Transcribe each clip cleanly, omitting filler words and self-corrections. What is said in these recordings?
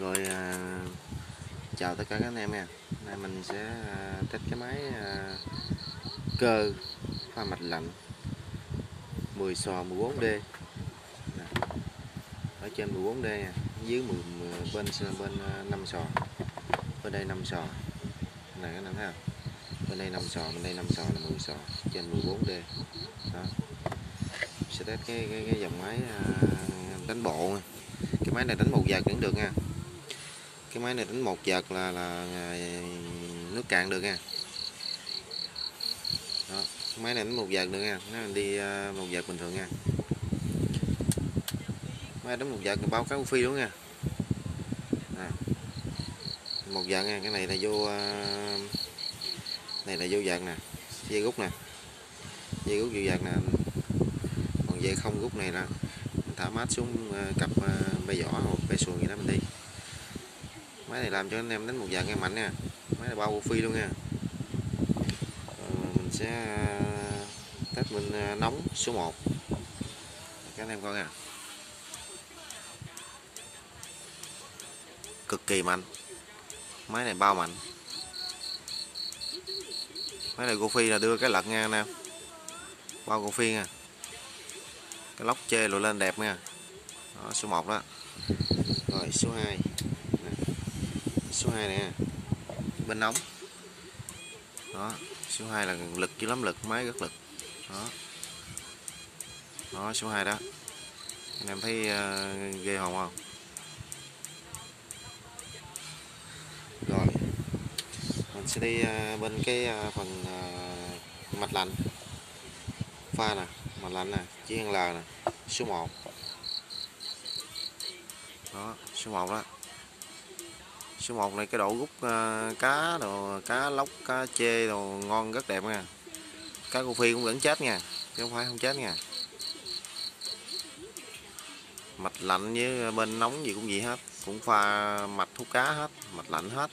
Rồi chào tất cả các anh em nha. Hôm nay mình sẽ test cái máy cơ pha mạch lạnh 10 sò 14D nè. Ở trên 14D nha, dưới 10, bên 5 sò. Bên đây 5 sò. Này các anh em thấy không? Bên đây 5 sò, bên đây 5 sò là 10 sò trên 14D. Đó. Sẽ test cái dòng máy đánh bộ nha. Cái máy này đánh một vợt vẫn được nha. Cái máy này đánh một vợt là nước cạn được nha. Đó. Cái máy này đánh một vợt được nha, nó đi một vợt bình thường nha. Máy đánh một vợt là báo cáo phi đúng nha. À. Một vợt nha, cái này là vô này là vô vợt nè, dây rút nè, dây rút vô vợt nè. Còn dây không rút này là thả mát xuống cặp bay vỏ hoặc bay xuồng gì đó mình đi. Máy này làm cho anh em đánh một vợt nghe mạnh nha. Máy này bao phi luôn nha. Mình sẽ test bên nóng số 1 các anh em coi nha. Cực kỳ mạnh, máy này bao mạnh. Máy này phi là đưa cái lật nha anh em, bao phi nha, cái lóc chê rồi lên đẹp nha. Đó, số 1 đó. Rồi số 2 nè. Số 2 nè, bên nóng. Đó, số 2 là lực chứ lắm lực, máy rất lực. Đó. Đó số 2 đó. Anh em thấy ghê hồn không? Rồi mình sẽ đi bên cái phần mạch lạnh pha nè, mạch lạnh nè, chữ L nè, số 1. Đó, số 1 đó. Số 1 này cái độ rút cá đồ, cá lóc, cá chê đồ ngon rất đẹp nha. Cá cô phi cũng vẫn chết nha, chứ không phải không chết nha. Mạch lạnh với bên nóng gì cũng vậy hết, cũng pha mạch hút cá hết, mạch lạnh hết.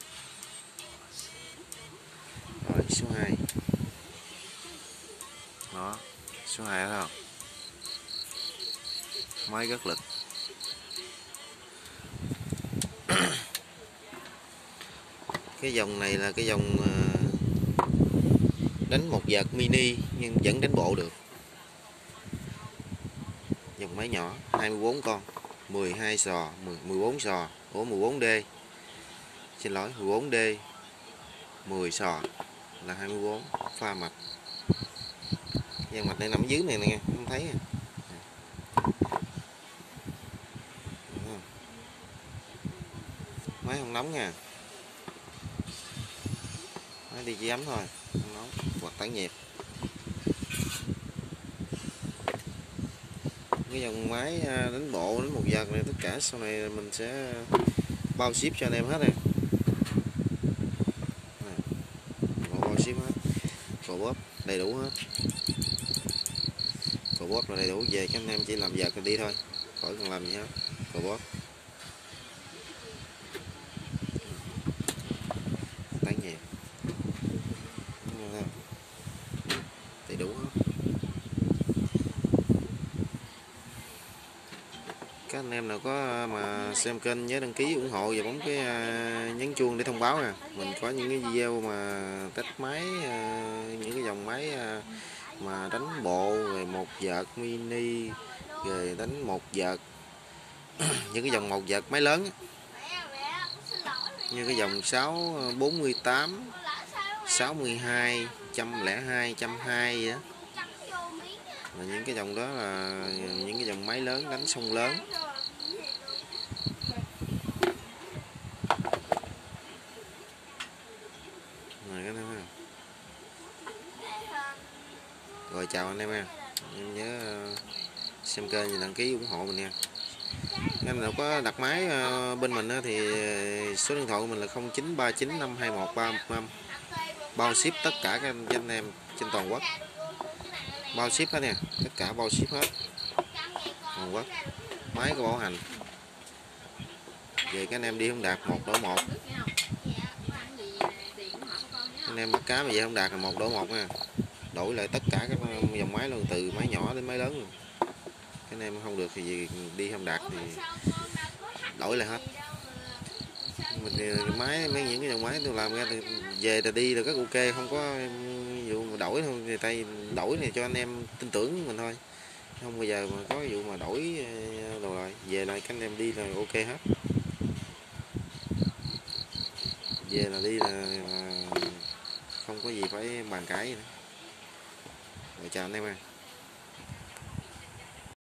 Rồi số 2. Đó, số 2 thấy không? Máy rất lực. Cái dòng này là cái dòng đánh một vợt mini nhưng vẫn đánh bộ được. Dòng máy nhỏ 24 con, 12 sò, 14 sò, 14D. Xin lỗi, 14D, 10 sò là 24 pha mạch. Dàn mạch này nằm dưới này nè, không thấy à. Máy không nóng nha. Máy đi chỉ ấm thôi, không nóng, hoặc tản nhiệt. Cái dòng máy đánh bộ, đánh một vợt này tất cả sau này mình sẽ bao ship cho anh em hết nè. Bao ship hết, cò bóp đầy đủ hết. Cò bóp là đầy đủ, về các anh em chỉ làm vợt rồi đi thôi, khỏi cần làm gì hết. Cò bóp tản nhiệt đầy đủ hết. Các anh em nào có mà xem kênh nhớ đăng ký ủng hộ và bấm cái nhấn chuông để thông báo nè. Mình có những cái video mà test máy, những cái dòng máy mà đánh bộ, rồi một vợt mini, rồi đánh một vợt những cái dòng một vợt máy lớn như cái dòng 648, 62, 102, 120 vậy đó. Và những cái dòng đó là những cái dòng máy lớn đánh sông lớn. Rồi, các em rồi chào anh em nha. Em nhớ xem kênh và đăng ký ủng hộ mình nha. Em nào có đặt máy bên mình thì số điện thoại của mình là 0939521315. Bao ship tất cả các anh em trên toàn quốc. Bao ship hết nha, tất cả bao ship hết toàn quốc. Máy có bảo hành. Về các anh em đi không đạt 1 đổi 1. Anh em bắt cá mà về không đạt là 1 đổi 1 nha. Đổi lại tất cả các dòng máy luôn, từ máy nhỏ đến máy lớn luôn. Các anh em không được thì đi không đạt thì đổi lại hết. mình máy mấy những cái dòng máy tôi làm ra thì về là đi là rất ok, không có vụ mà đổi thôi, người ta đổi này cho anh em tin tưởng mình thôi, không bao giờ mà có vụ mà đổi đồ lại về lại các anh em đi là ok hết, về là đi là không có gì phải bàn cãi nữa. Rồi chào anh em ơi.